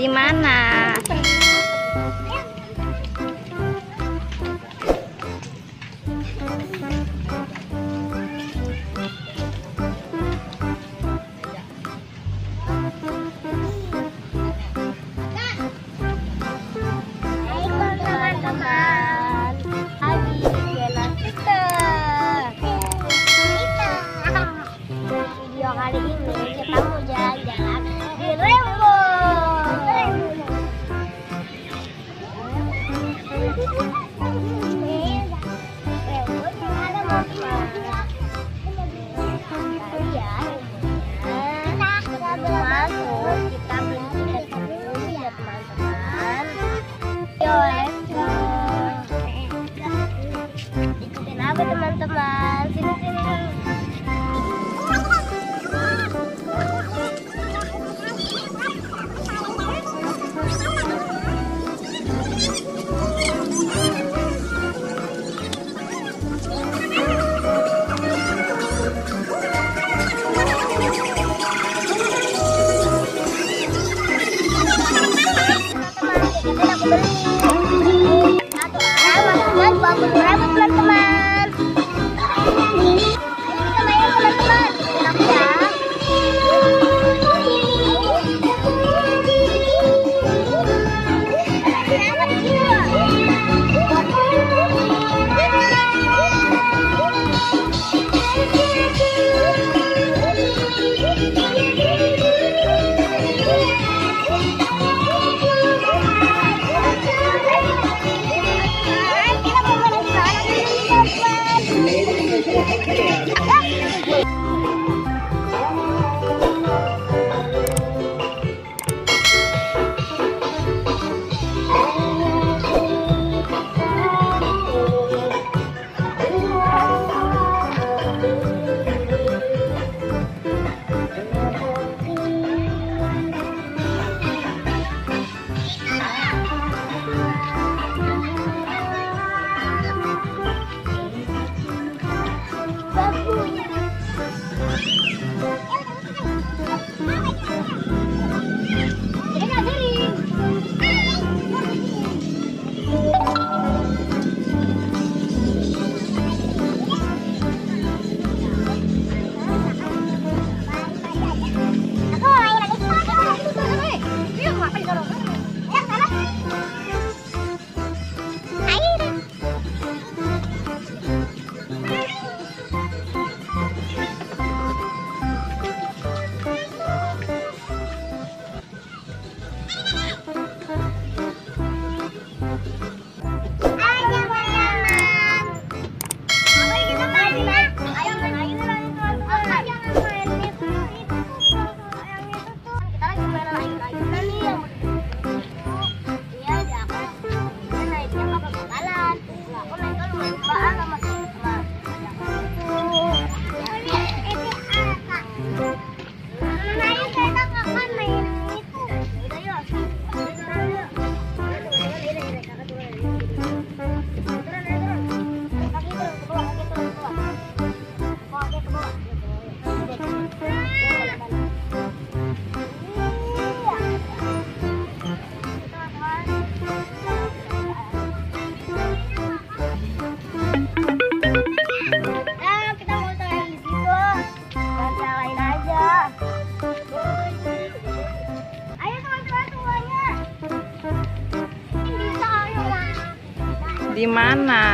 Di mana? Kali ini kita mau jalan-jalan di Rembo. Rembo yang ada motor. Tadi ya, sebelum masuk kita beli tiket dulu ya teman-teman. Yo, let's go. Ikutin apa teman-teman? Sini-sini. Teman-teman, kita main teman-teman. Aku ya. Di mana?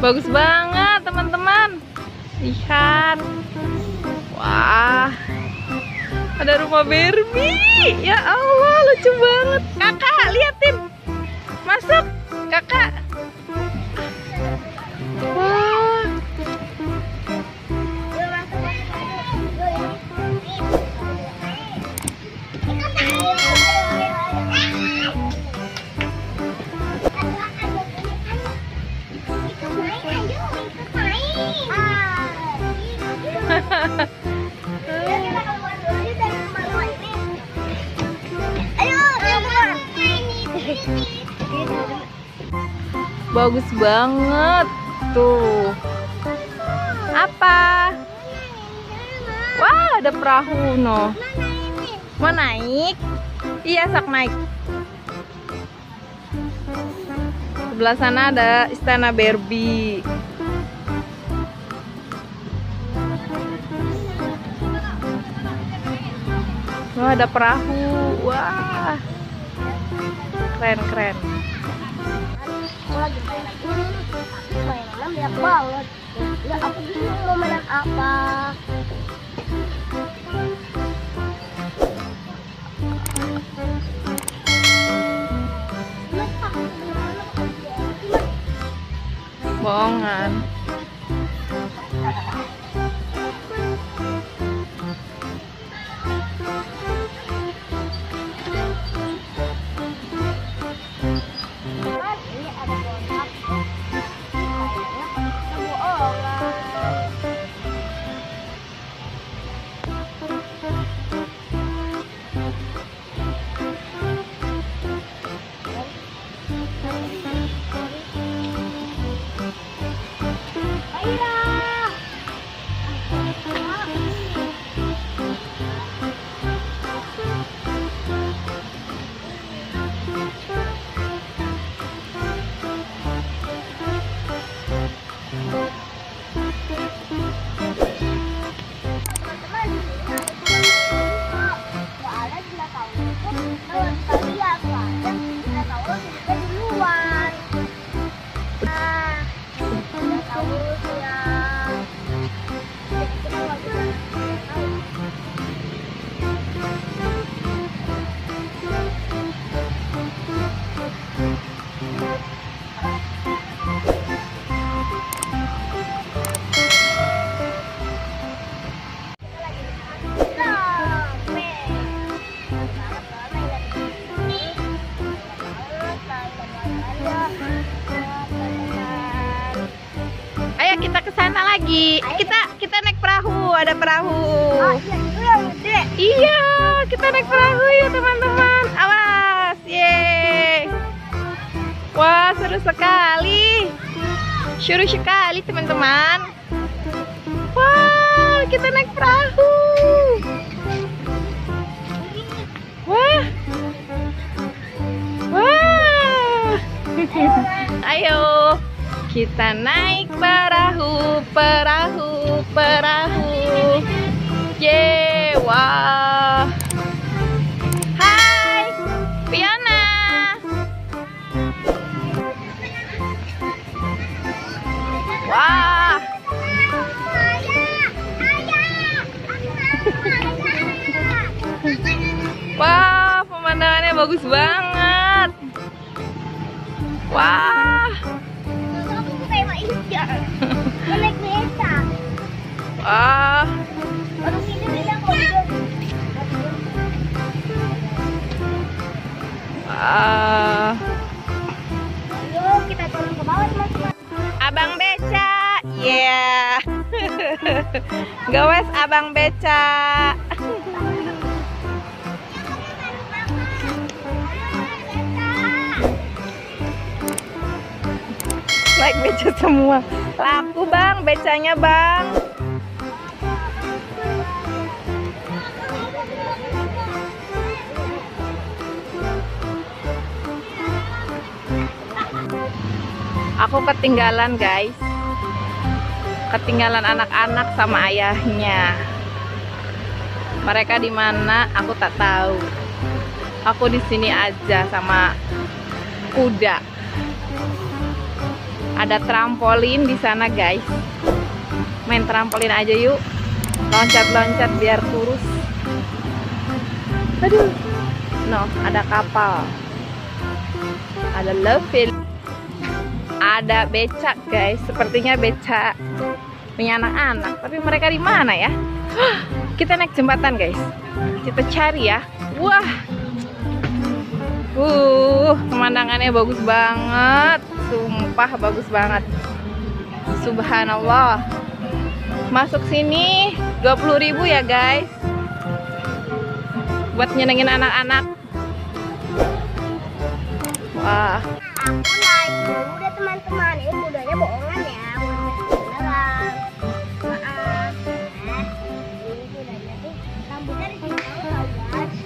Bagus banget teman-teman. Lihat. Wah. Ada rumah Barbie. Ya Allah, lucu banget. Kakak, liatin. Masuk, kakak. Wah. Bagus banget tuh. Apa? Wah, ada perahu no. Mau naik? Iya, sak naik. Sebelah sana ada istana Barbie. Wah, ada perahu. Wah, keren. Lagi mainan banyak banget. Ya aku bingung mau mainan apa. Bohongan. Ayo kita ke sana lagi. Kita naik perahu, ada perahu. Iya, kita naik perahu ya teman-teman. Awas, ye. Wah, seru sekali. Seru sekali teman-teman. Wah, kita naik perahu. Wah. Wah. Ayo. Kita naik perahu. Yeay, wah. Hai, Fiona. Wah. Wah, pemandangannya bagus banget. Wah. Naik beca. Wah. Orang ini bilang Wah. ayo kita turun ke bawah teman-teman. Abang beca. Yeah. Gawes abang beca. Naik beca semua. Laku bang, becanya bang. Aku ketinggalan guys. Ketinggalan anak-anak sama ayahnya. Mereka di mana? Aku tak tahu. Aku di sini aja sama kuda. Ada trampolin di sana, guys. Main trampolin aja yuk. Loncat-loncat biar kurus. Aduh. No, ada kapal. Ada level. Ada becak, guys. Sepertinya becak punya anak-anak. Tapi mereka di mana ya? Kita naik jembatan, guys. Kita cari ya. Wah. Pemandangannya bagus banget. Sumpah bagus banget. Subhanallah. Masuk sini 20.000 ya, guys. Buat nyenengin anak-anak. Wah. Aku lagi udah teman-teman, ini kudanya bohongan ya, bukan beneran. Maaf. Ini kudanya tuh rambutnya di sini tahu guys.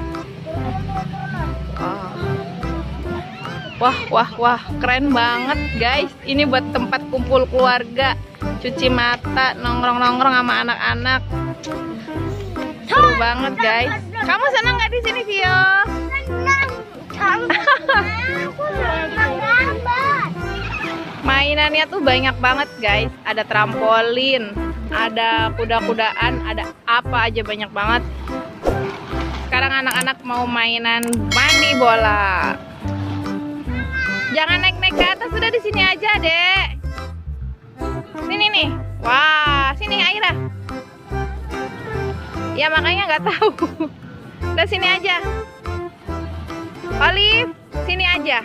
Wah, keren banget, guys. Ini buat tempat kumpul keluarga, cuci mata, nongkrong-nongkrong sama anak-anak. Seru banget, guys. Kamu senang nggak di sini, Vio? Mainannya tuh banyak banget, guys. Ada trampolin, ada kuda-kudaan, ada apa aja banyak banget. Sekarang anak-anak mau mainan mandi bola. Jangan naik-naik ke atas, sudah di sini aja, Dek. Sini nih. Wah, sini Aira. Ya makanya nggak tahu. Udah sini aja. Olive, sini aja.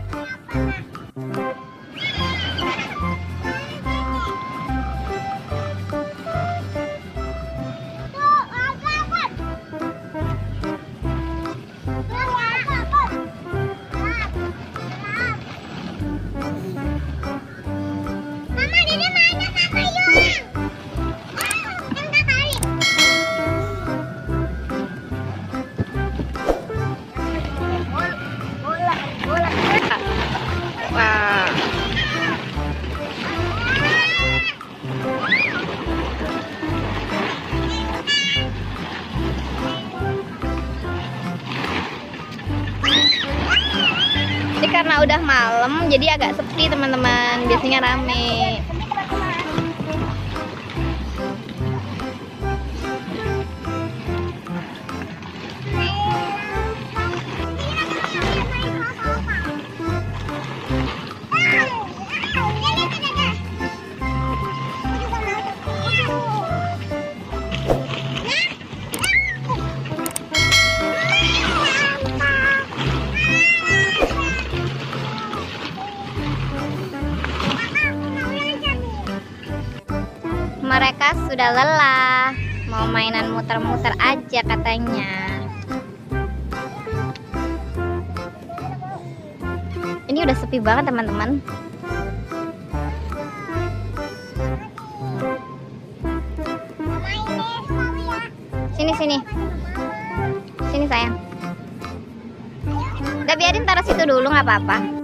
Ini karena udah malam jadi agak sepi, teman-teman. Biasanya rame. Mereka sudah lelah, mau mainan muter-muter aja katanya. Ini udah sepi banget, teman-teman. Sini sayang. Udah biarin taruh situ dulu, nggak apa-apa.